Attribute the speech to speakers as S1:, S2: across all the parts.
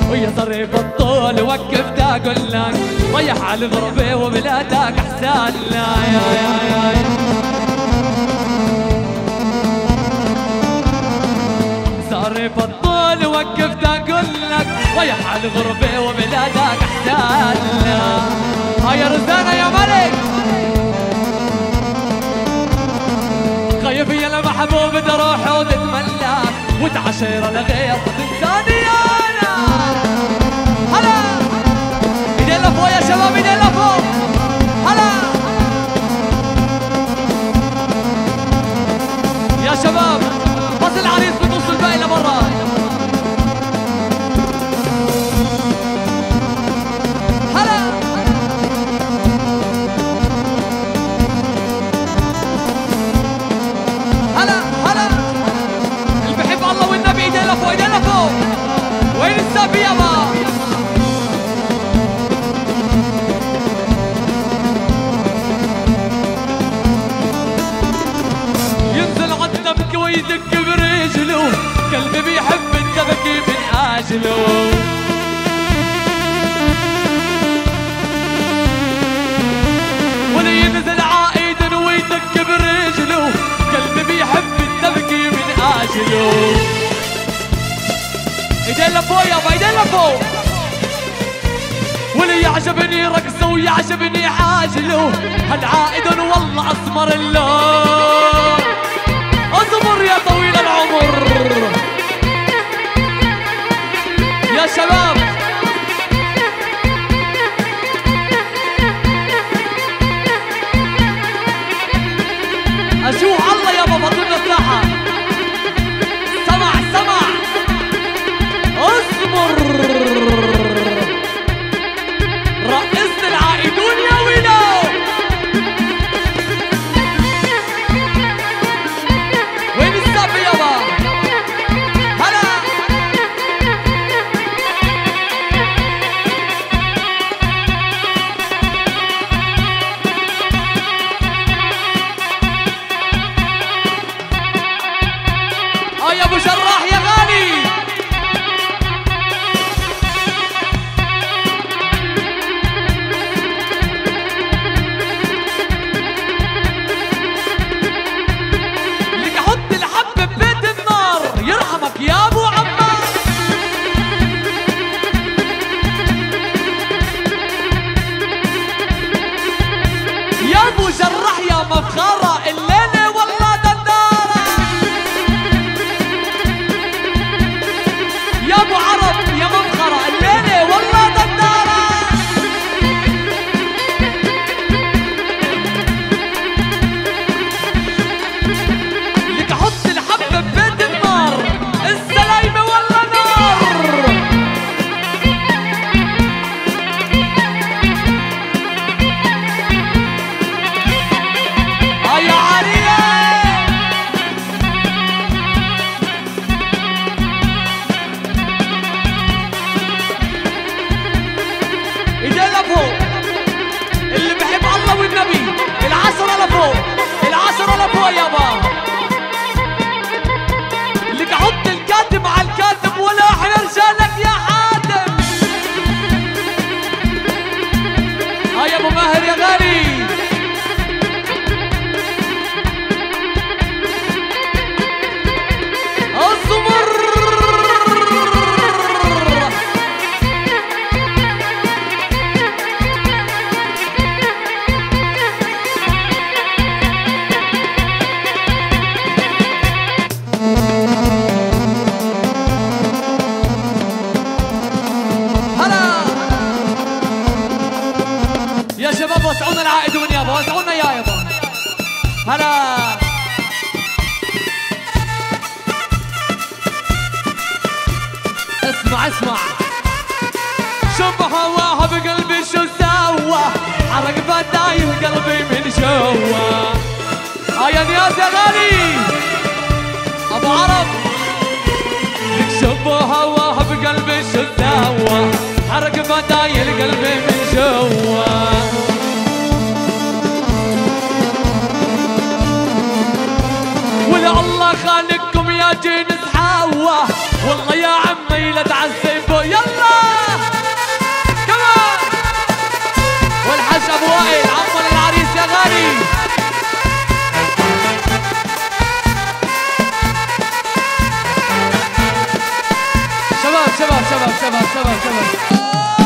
S1: ويا ظريف الطول وقفت اقول لك ريح على الغربة وبلادك احسن لا يا ظريف الطول وقفت اقول لك ريح على الغربة وبلادك احسن لا يا رزانة يا ملك خايف يا المحبوب تروح وتتملك وتعشير لغير تنساني انا هلا ايدين لفوق يا شباب ايدين لفوق هلا يا شباب بس العريس بنص الباقي لبرا هلا هلا هلا اللي بحب الله والنبي ايدين لفوق ايدين لفوق وين السابي يابا ينزل عالدبك ويدق برجله قلبي بيحب الدبك من اجله واللي ينزل عائد ويدق برجله قلبي بيحب الدبك من اجله ايدين لفوق يابا ايدين لفوق واللي يعجبني رقصه ويعجبني عاجله هالعائد والله اسمر اللون اصبر يا طويل العمر يا شباب اشوف الله يا بابا طول الساحه سمع سمع اصبر رئيس العائدون يا ويلو وين السب يابا هلا يا ابو شراح يا غالي لك احط الحب ببيت النار يرحمك يا ابو عمار يا ابو جراح يا مفخره الليله والله دنداره يا ابو عرب يا مفخره الليله والله دنداره لك احط الحب ببيت النار السلايمه والله نار يا عريه ايدين لفوق اللي بحب الله والنبي العشرة لفوق العشرة لفوق يابا اللي احط الكاتب على الكاتب ولا احنا رجالك يا حاتم يا ابو ماهر يا غالي اصبر هلا يا شباب وسعونا العائدون يابا وسعونا يا يابا هلا اسمع اسمع شوف هواها بقلبي شو سوى حرق بدايل قلبي من جوا يا نياز يا غالي ابو عرب لك شوف هواها بقلبي شو سوى حرق بدايل قلبي من جوا ولا الله خالقكم يا جنس حوا والله يا عمي لا تعذبوا يلا شباب شباب شباب شباب شباب.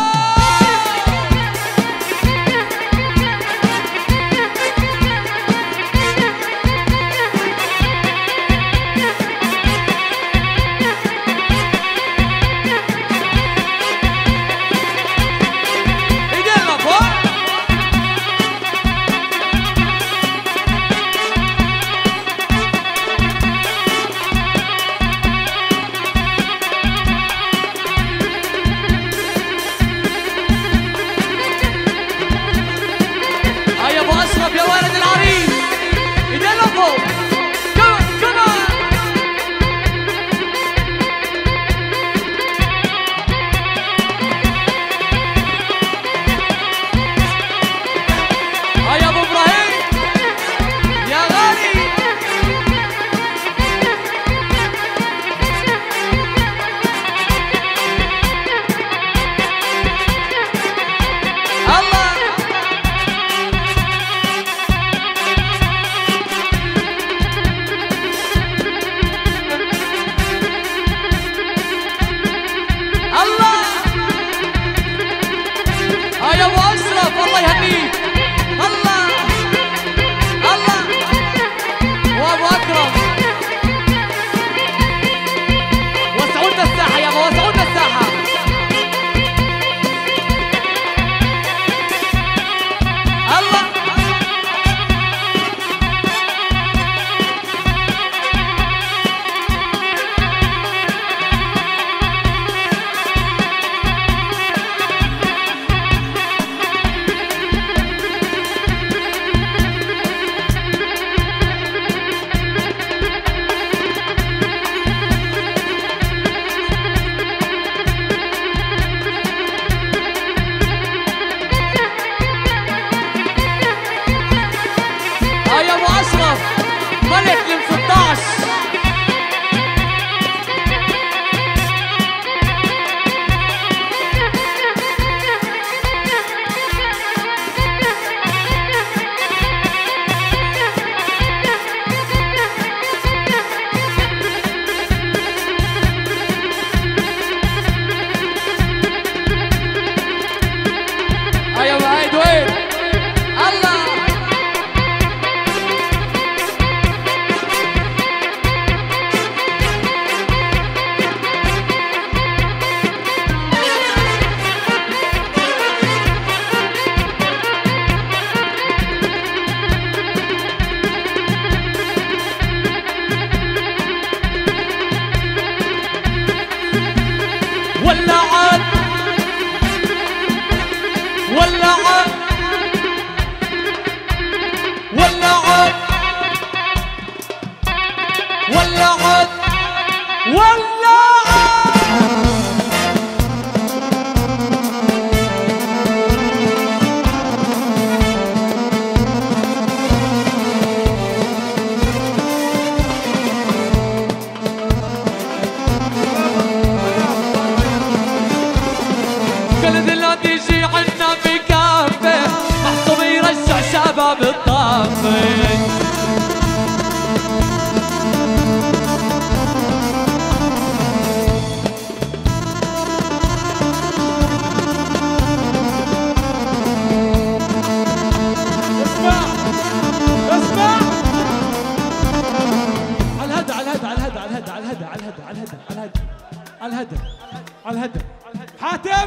S2: حاتم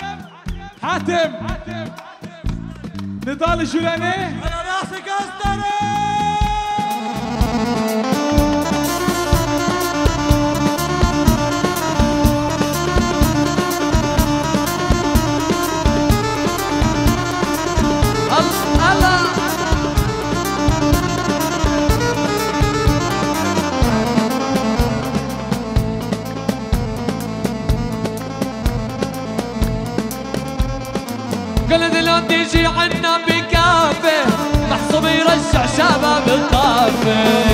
S2: حاتم نضال الجولاني
S3: على راسي قصدري.
S1: قلت لو تيجي عنا بكافي محسوب يرجع شباب الطافي.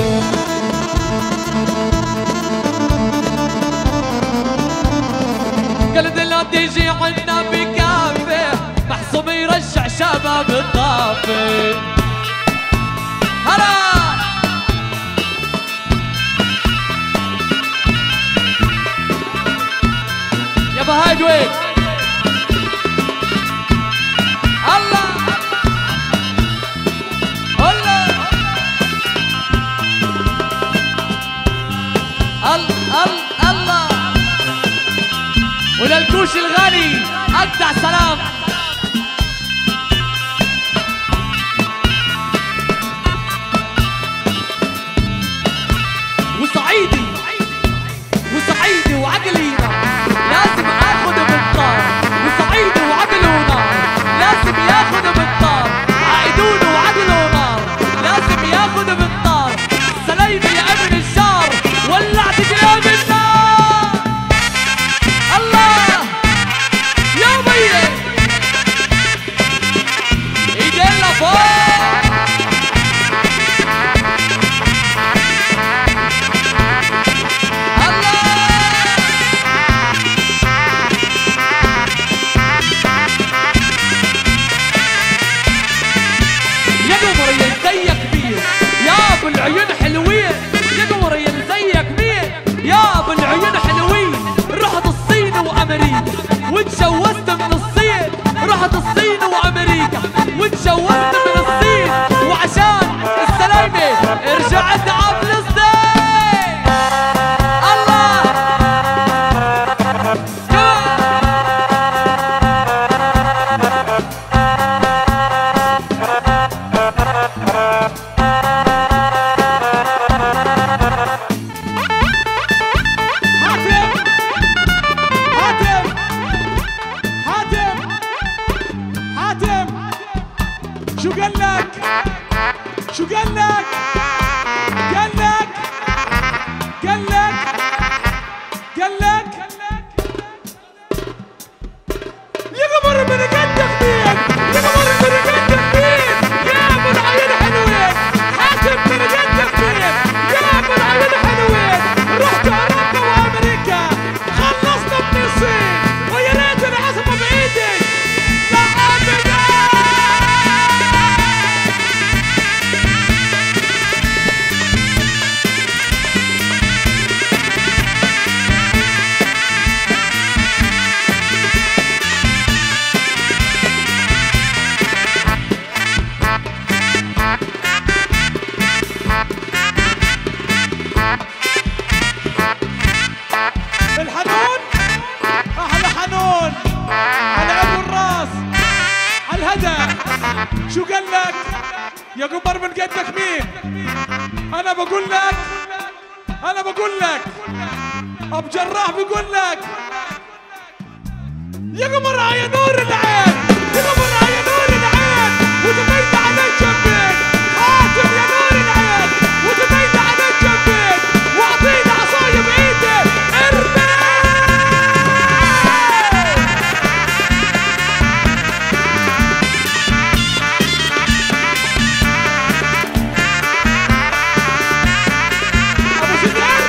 S1: قلت لو تيجي عنا بكافي محسوب يرجع شباب الطافي. هلا يا بهايد وين الله الله الله وللكوش الغالي اجدع سلام. وصعيدي وصعيدي وعقلي لازم اخذ بالطار، وصعيدي وعقل ونار لازم ياخذ بالطار، عايدون وعقل ونار لازم ياخذ بالطار. سليمي يا ابن الشار ولعت كلاب النار. الله يا بيه ايدينا فوق. العيون حلوين يا قمري زيك مين يا ابو العيون حلوين. رحت الصين وامريكا وتجوزت من الصين، رحت الصين وامريكا وتجوزت من الصين، وعشان السلايمه رجعت على فلسطين. الله
S2: شو قال لك؟ شو قال لك؟ قال لك؟ قال لك؟ قال لك؟ يا قمر من قدك مين؟ يا قمر من قدك مين؟ يا ابو العيون حلوين، حاتم من قدك مين؟ يا ابو العيون حلوين، رحت اوروبا وامريكا خلصت من الصين ويا ريت العصبه بايدي. لا ابدا الحنون احلى حنون على ابو الراس على الهدى. شو قال لك يا قمر من قدك مين؟ انا بقول لك ابو جراح بيقول لك يا قمر يا نور العين، يا قمر يا نور العين وتبيت على الجنبين. حاتم يا نور العين وتبيت على الجنبين، واعطيني عصايه بايدي ارمي. ابو سيدان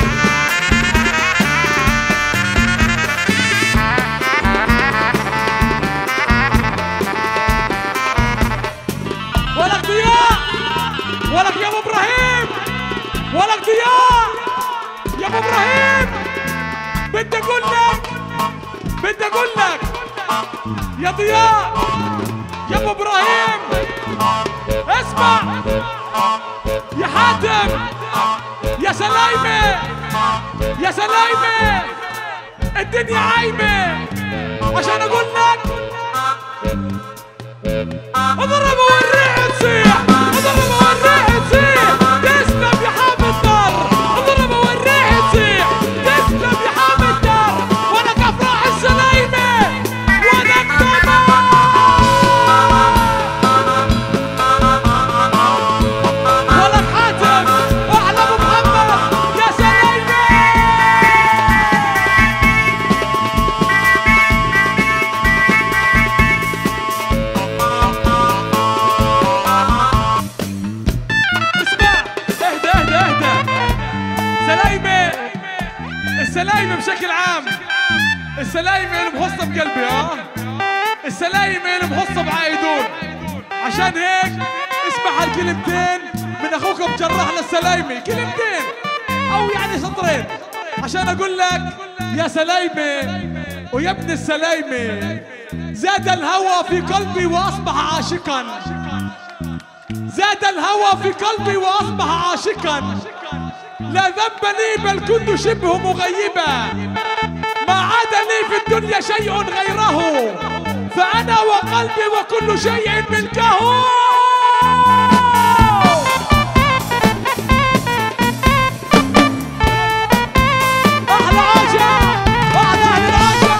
S2: ولك ضياء، ولك يا ابو ابراهيم، ولك ضياء يا ابو ابراهيم. بدي اقول لك يا ضياء يا ابو ابراهيم اسمع يا حاتم يا سلايمه يا سلايمه الدنيا عايمه عشان اقول لك اضرب والريح تصيح، اضرب والريح تصيح. تسلم يا حامد دار، اضرب والريح تصيح. تسلم يا حامد دار، ولك افراح السلايمه ولك تمام. ولك حاتم احلى ابو محمد يا سلايمه. السلايمة بشكل عام، السلايمة اللي محصة بقلبي السلايمة اللي محصة بعايدون. عشان هيك اسمع هالكلمتين من اخوك ابو جراح للسلايمة، كلمتين او يعني سطرين عشان اقول لك يا سلايمة ويا ابن السلايمة زاد الهوى في قلبي وأصبح عاشقا، زاد الهوى في قلبي وأصبح عاشقا، لا ذنب لي بل كنت شبه مغيبا، ما عاد لي في الدنيا شيء غيره، فأنا وقلبي وكل شيء ملكه. أحلى عاشا، أحلى أهل العاشا.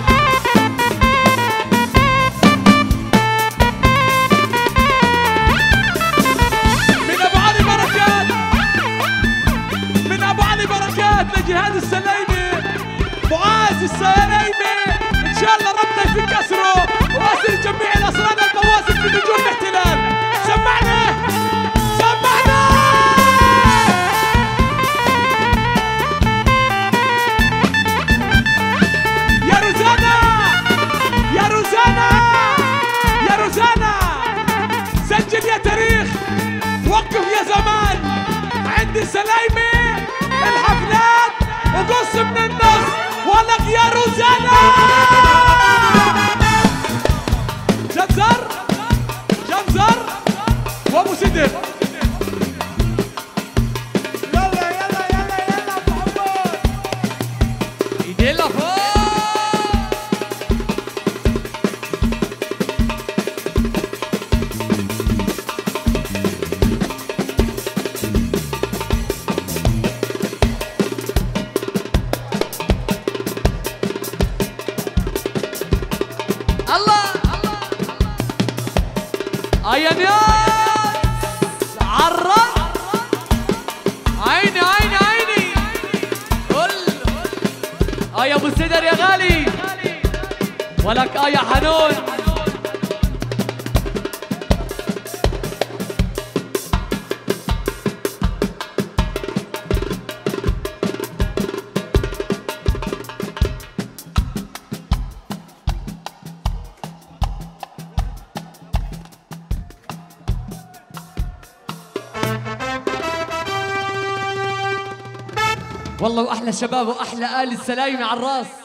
S2: من أبو علي بركات، من أبو علي بركات لجهاد السلايمة، معاذ السلايمة، إن شاء الله ربنا يفك أسره وأسر جميع الأسران البواسل في نجوم الاحتلال. سمعنا سمعنا. يا روزانا يا روزانا يا روزانا، سجل يا تاريخ، وقف يا زمان، عند السلايمة الحفلات وقص من النص ولك يا روزانا. جنزر جنزر وابو سدر.
S3: يلا يلا يلا يلا ابو عمار.
S1: ايدي لفوق. الله يا ناس عرّ عيني عيني عيني قل يا ابو سدر يا غالي ولك يا حنون. والله واحلى شباب واحلى آل السلايمة على الراس.